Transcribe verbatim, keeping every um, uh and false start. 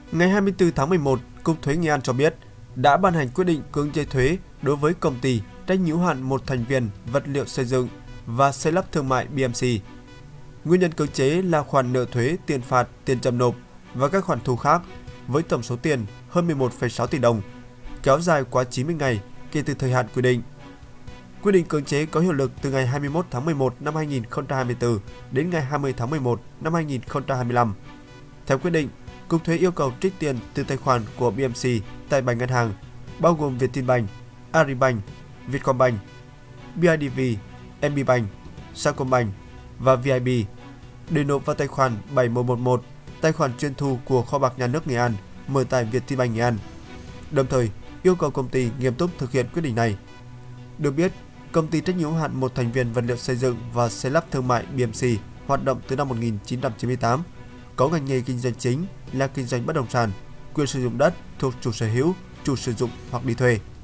Ngày hai mươi tư tháng mười một, Cục Thuế Nghệ An cho biết đã ban hành quyết định cưỡng chế thuế đối với công ty trách nhiệm hữu hạn một thành viên vật liệu xây dựng và xây lắp thương mại bê em xê. Nguyên nhân cưỡng chế là khoản nợ thuế, tiền phạt, tiền chậm nộp và các khoản thu khác với tổng số tiền hơn mười một phẩy sáu tỷ đồng, kéo dài quá chín mươi ngày kể từ thời hạn quy định. Quyết định cưỡng chế có hiệu lực từ ngày hai mươi mốt tháng mười một năm hai nghìn không trăm hai mươi tư đến ngày hai mươi tháng mười một năm hai nghìn không trăm hai mươi lăm. Theo quyết định, Cục Thuế yêu cầu trích tiền từ tài khoản của bê em xê tại bảy ngân hàng, bao gồm Vietinbank, Agribank, Vietcombank, bê i đê vê, em bê Bank, Sacombank và vê i bê để nộp vào tài khoản bảy một một một, tài khoản chuyên thu của Kho bạc Nhà nước Nghệ An mở tại Vietinbank Nghệ An. Đồng thời, yêu cầu công ty nghiêm túc thực hiện quyết định này. Được biết, công ty trách nhiệm hữu hạn một thành viên vật liệu xây dựng và xây lắp thương mại bê em xê hoạt động từ năm một nghìn chín trăm chín mươi tám, có ngành nghề kinh doanh chính là kinh doanh bất động sản, quyền sử dụng đất thuộc chủ sở hữu, chủ sử dụng hoặc đi thuê.